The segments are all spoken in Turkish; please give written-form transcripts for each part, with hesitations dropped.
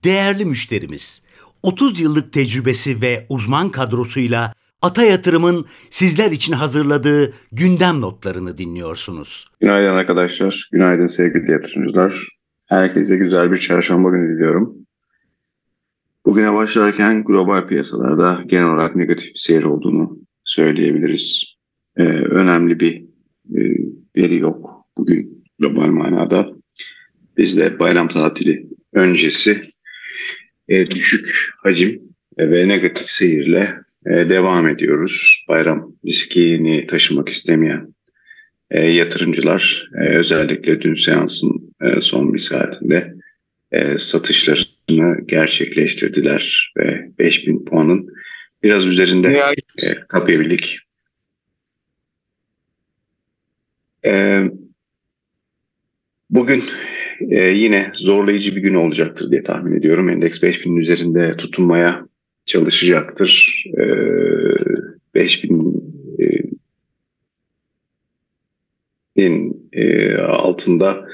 Değerli müşterimiz, 30 yıllık tecrübesi ve uzman kadrosuyla Ata Yatırım'ın sizler için hazırladığı gündem notlarını dinliyorsunuz. Günaydın arkadaşlar, günaydın sevgili yatırımcılar. Herkese güzel bir çarşamba günü diliyorum. Bugüne başlarken global piyasalarda genel olarak negatif bir seyir olduğunu söyleyebiliriz. Önemli bir veri yok bugün global manada. Biz de bayram tatili öncesi düşük hacim ve negatif seyirle devam ediyoruz. Bayram riskini taşımak istemeyen yatırımcılar özellikle dün seansın son bir saatinde satışlarını gerçekleştirdiler ve 5000 puanın biraz üzerinde kapayabildik. Bugün yine zorlayıcı bir gün olacaktır diye tahmin ediyorum. Endeks 5000'in üzerinde tutunmaya çalışacaktır. 5000 altında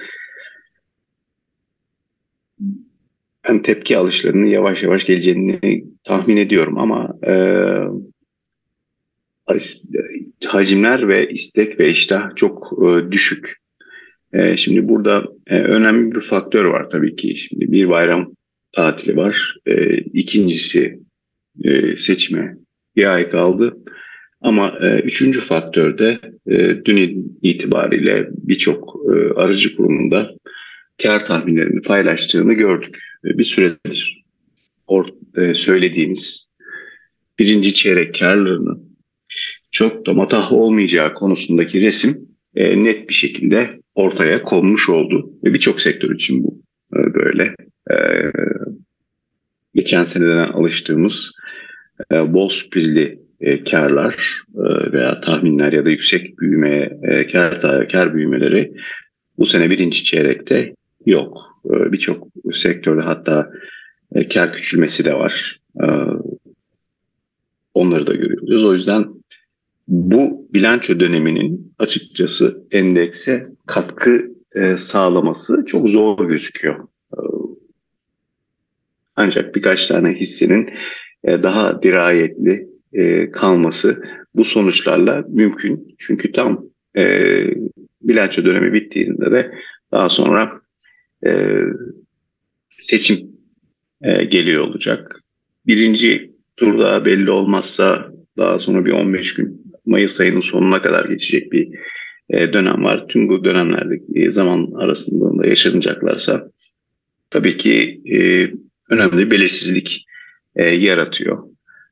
ben tepki alışlarının yavaş yavaş geleceğini tahmin ediyorum ama hacimler ve istek ve iştah çok düşük. Şimdi burada önemli bir faktör var tabii ki. Şimdi bir bayram tatili var. İkincisi seçime bir ay kaldı. Ama üçüncü faktör de dün itibariyle birçok aracı kurumunda kar tahminlerini paylaştığını gördük. Bir süredir söylediğimiz birinci çeyrek karlarının çok da matah olmayacağı konusundaki resim net bir şekilde ortaya konmuş oldu. Ve birçok sektör için bu böyle. Geçen seneden alıştığımız bol sürprizli karlar veya tahminler ya da yüksek büyüme, kar büyümeleri bu sene birinci çeyrekte yok. Birçok sektörde hatta kar küçülmesi de var. Onları da görüyoruz. O yüzden bu bilanço döneminin açıkçası endekse katkı sağlaması çok zor gözüküyor. Ancak birkaç tane hissenin daha dirayetli kalması bu sonuçlarla mümkün. Çünkü tam bilanço dönemi bittiğinde de daha sonra seçim geliyor olacak. Birinci turda belli olmazsa daha sonra bir 15 gün Mayıs ayının sonuna kadar geçecek bir dönem var. Tüm bu dönemlerdeki zaman arasında yaşanacaklarsa tabii ki önemli belirsizlik yaratıyor.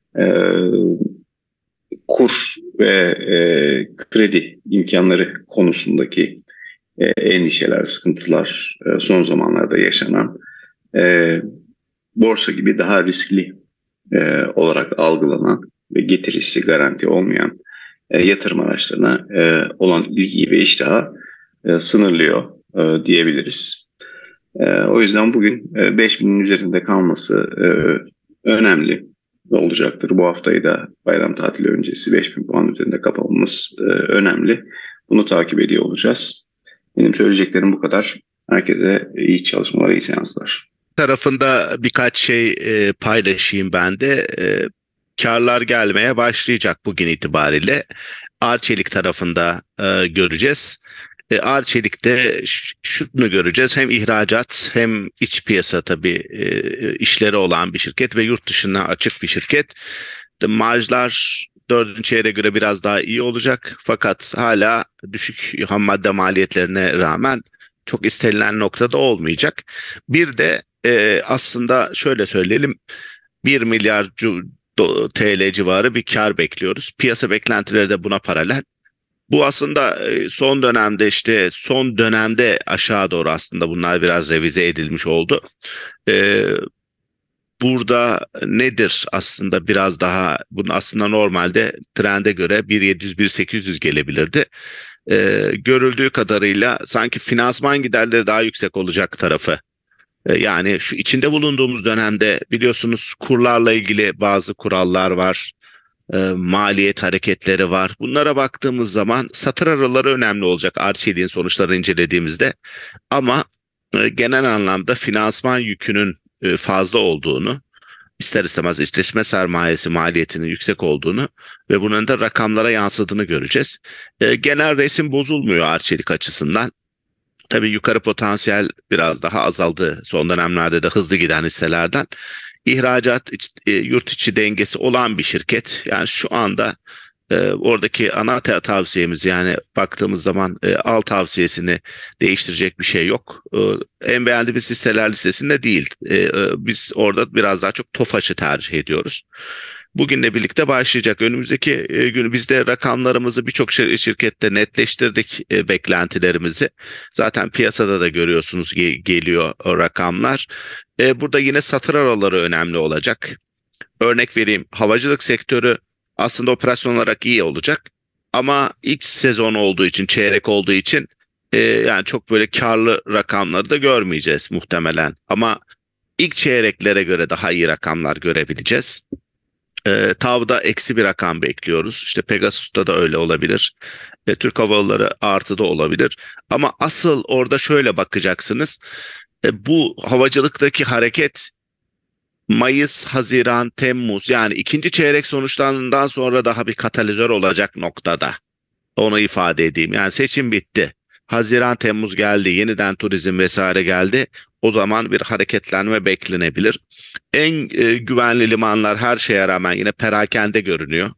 Kur ve kredi imkanları konusundaki endişeler, sıkıntılar son zamanlarda yaşanan borsa gibi daha riskli olarak algılanan ve getirisi garanti olmayan yatırım araçlarına olan ilgiyi ve iştahı sınırlıyor diyebiliriz. O yüzden bugün 5000'in üzerinde kalması önemli olacaktır. Bu haftayı da bayram tatili öncesi 5000 puan üzerinde kapamamız önemli. Bunu takip ediyor olacağız. Benim söyleyeceklerim bu kadar. Herkese iyi çalışmalar, iyi seanslar. Tarafında birkaç şey paylaşayım ben de. Karlar gelmeye başlayacak bugün itibariyle. Arçelik tarafında göreceğiz. Arçelik'te şunu göreceğiz. Hem ihracat hem iç piyasa tabii işleri olan bir şirket ve yurt dışına açık bir şirket. Marjlar dördüncü çeyreğe göre biraz daha iyi olacak. Fakat hala düşük ham madde maliyetlerine rağmen çok istenilen noktada olmayacak. Bir de aslında şöyle söyleyelim, 1 milyar TL civarı bir kar bekliyoruz. Piyasa beklentileri de buna paralel. Bu aslında son dönemde aşağı doğru aslında bunlar biraz revize edilmiş oldu. Burada nedir aslında biraz daha bunun aslında normalde trende göre 1.700-1.800 gelebilirdi. Görüldüğü kadarıyla sanki finansman giderleri daha yüksek olacak tarafı. Yani şu içinde bulunduğumuz dönemde biliyorsunuz kurlarla ilgili bazı kurallar var. Maliyet hareketleri var. Bunlara baktığımız zaman satır araları önemli olacak Arçelik'in sonuçlarını incelediğimizde. Ama genel anlamda finansman yükünün fazla olduğunu, ister istemez işletme sermayesi maliyetinin yüksek olduğunu ve bunun da rakamlara yansıdığını göreceğiz. Genel resim bozulmuyor Arçelik açısından. Tabii yukarı potansiyel biraz daha azaldı son dönemlerde de hızlı giden hisselerden. İhracat yurt içi dengesi olan bir şirket. Yani şu anda oradaki ana tavsiyemiz, yani baktığımız zaman al tavsiyesini değiştirecek bir şey yok. En beğendiğimiz hisseler listesinde değil. Biz orada biraz daha çok TOFAŞ'ı tercih ediyoruz. Bugünle birlikte başlayacak. Önümüzdeki gün biz de rakamlarımızı birçok şirkette netleştirdik, beklentilerimizi. Zaten piyasada da görüyorsunuz geliyor o rakamlar. Burada yine satır araları önemli olacak. Örnek vereyim, havacılık sektörü aslında operasyon olarak iyi olacak. Ama ilk sezon olduğu için, çeyrek olduğu için yani çok böyle karlı rakamları da görmeyeceğiz muhtemelen. Ama ilk çeyreklere göre daha iyi rakamlar görebileceğiz. TAV'da eksi bir rakam bekliyoruz. İşte Pegasus'ta da öyle olabilir. Türk Hava Yolları artıda olabilir. Ama asıl orada şöyle bakacaksınız. Bu havacılıktaki hareket Mayıs, Haziran, Temmuz, yani ikinci çeyrek sonuçlarından sonra daha bir katalizör olacak noktada. Onu ifade edeyim. Yani seçim bitti. Haziran, Temmuz geldi. Yeniden turizm vesaire geldi. O zaman bir hareketlenme beklenebilir. En güvenli limanlar her şeye rağmen yine perakende görünüyor.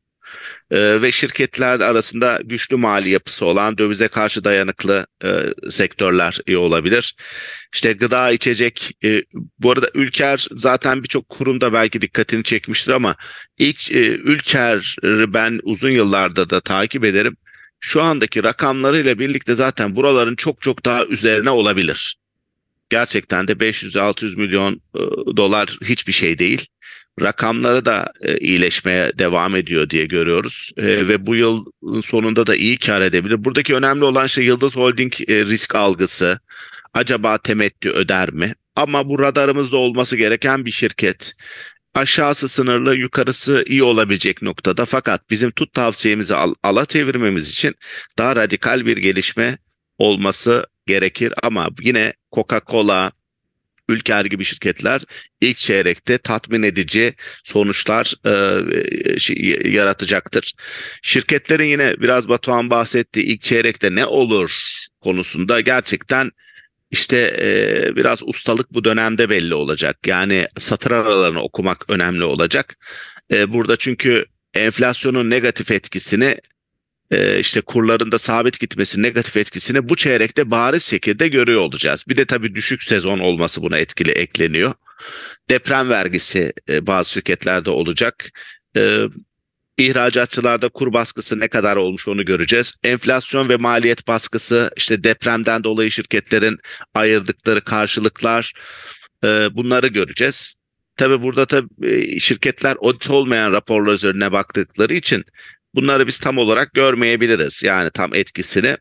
Ve şirketler arasında güçlü mali yapısı olan, dövize karşı dayanıklı sektörler iyi olabilir. İşte gıda, içecek, bu arada Ülker zaten birçok kurumda belki dikkatini çekmiştir ama ilk Ülker'i ben uzun yıllarda da takip ederim. Şu andaki rakamlarıyla birlikte zaten buraların çok çok daha üzerine olabilir. Gerçekten de 500-600 milyon dolar hiçbir şey değil. Rakamları da iyileşmeye devam ediyor diye görüyoruz. Ve bu yıl sonunda da iyi kar edebilir. Buradaki önemli olan şey Yıldız Holding risk algısı. Acaba temettü öder mi? Ama bu radarımızda olması gereken bir şirket. Aşağısı sınırlı, yukarısı iyi olabilecek noktada. Fakat bizim tut tavsiyemizi ala çevirmemiz için daha radikal bir gelişme olması gerekir. Ama yine Coca-Cola, Ülker gibi şirketler ilk çeyrekte tatmin edici sonuçlar yaratacaktır. Şirketlerin yine biraz Batuhan bahsettiği ilk çeyrekte ne olur konusunda gerçekten işte biraz ustalık bu dönemde belli olacak. Yani satır aralarını okumak önemli olacak. Burada çünkü enflasyonun negatif etkisini, işte kurların da sabit gitmesi negatif etkisini bu çeyrekte bariz şekilde görüyor olacağız. Bir de tabii düşük sezon olması buna etkili ekleniyor. Deprem vergisi bazı şirketlerde olacak. İhracatçılarda kur baskısı ne kadar olmuş onu göreceğiz. Enflasyon ve maliyet baskısı, işte depremden dolayı şirketlerin ayırdıkları karşılıklar, bunları göreceğiz. Tabii burada şirketler audit olmayan raporlar üzerine baktıkları için bunları biz tam olarak görmeyebiliriz. Yani tam etkisini.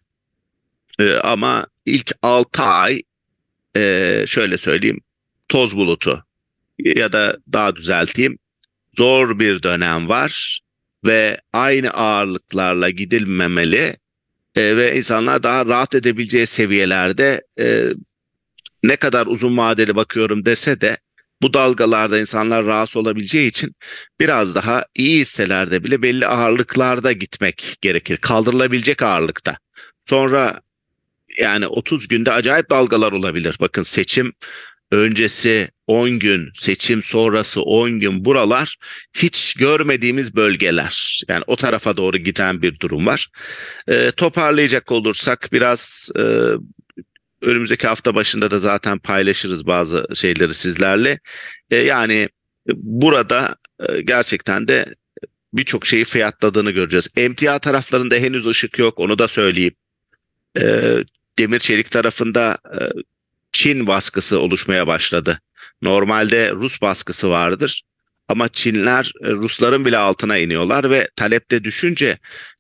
Ama ilk 6 ay şöyle söyleyeyim, toz bulutu ya da daha düzelteyim, zor bir dönem var ve aynı ağırlıklarla gidilmemeli ve insanlar daha rahat edebileceği seviyelerde, ne kadar uzun vadeli bakıyorum dese de bu dalgalarda insanlar rahatsız olabileceği için biraz daha iyi hisselerde bile belli ağırlıklarda gitmek gerekir. Kaldırılabilecek ağırlıkta. Sonra yani 30 günde acayip dalgalar olabilir. Bakın seçim öncesi 10 gün, seçim sonrası 10 gün, buralar hiç görmediğimiz bölgeler. Yani o tarafa doğru giden bir durum var. Toparlayacak olursak biraz önümüzdeki hafta başında da zaten paylaşırız bazı şeyleri sizlerle. Yani burada gerçekten de birçok şeyi fiyatladığını göreceğiz. Emtia taraflarında henüz ışık yok, onu da söyleyeyim. Demir çelik tarafında Çin baskısı oluşmaya başladı. Normalde Rus baskısı vardır ama Çinler Rusların bile altına iniyorlar ve talepte düşünce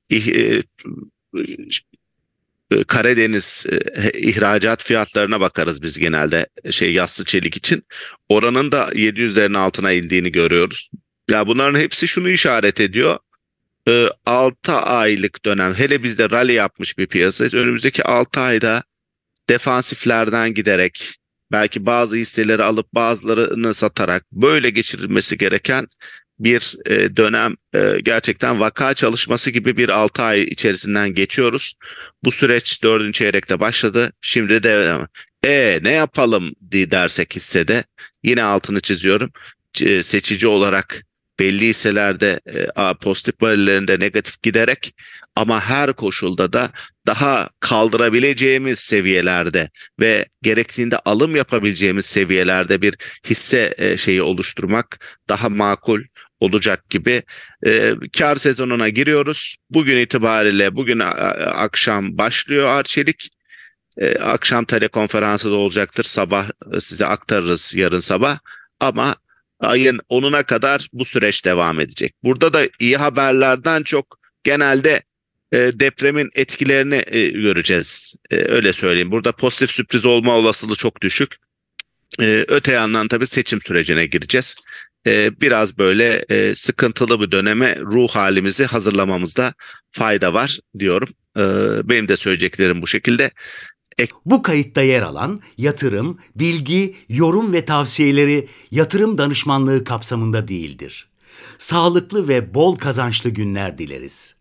Karadeniz ihracat fiyatlarına bakarız biz genelde yassı çelik için. Oranın da 700'lerin altına indiğini görüyoruz. Ya bunların hepsi şunu işaret ediyor. 6 aylık dönem, hele bizde rally yapmış bir piyasa. Önümüzdeki 6 ayda defansiflerden giderek belki bazı hisseleri alıp bazılarını satarak böyle geçirilmesi gereken bir dönem, gerçekten vaka çalışması gibi bir 6 ay içerisinden geçiyoruz. Bu süreç 4. çeyrekte başladı. Şimdi de ne yapalım dersek hissede, yine altını çiziyorum. Seçici olarak belli hisselerde pozitif varilerinde negatif giderek, ama her koşulda da daha kaldırabileceğimiz seviyelerde ve gerektiğinde alım yapabileceğimiz seviyelerde bir hisse şeyi oluşturmak daha makul olacak gibi. Kar sezonuna giriyoruz. Bugün itibariyle, bugün akşam başlıyor Arçelik. Akşam telekonferansı da olacaktır. Sabah size aktarırız, yarın sabah. Ama ayın 10'una kadar bu süreç devam edecek. Burada da iyi haberlerden çok genelde depremin etkilerini göreceğiz. Öyle söyleyeyim. Burada pozitif sürpriz olma olasılığı çok düşük. Öte yandan tabii seçim sürecine gireceğiz. Biraz böyle sıkıntılı bir döneme ruh halimizi hazırlamamızda fayda var diyorum. Benim de söyleyeceklerim bu şekilde. Bu kayıtta yer alan yatırım, bilgi, yorum ve tavsiyeleri yatırım danışmanlığı kapsamında değildir. Sağlıklı ve bol kazançlı günler dileriz.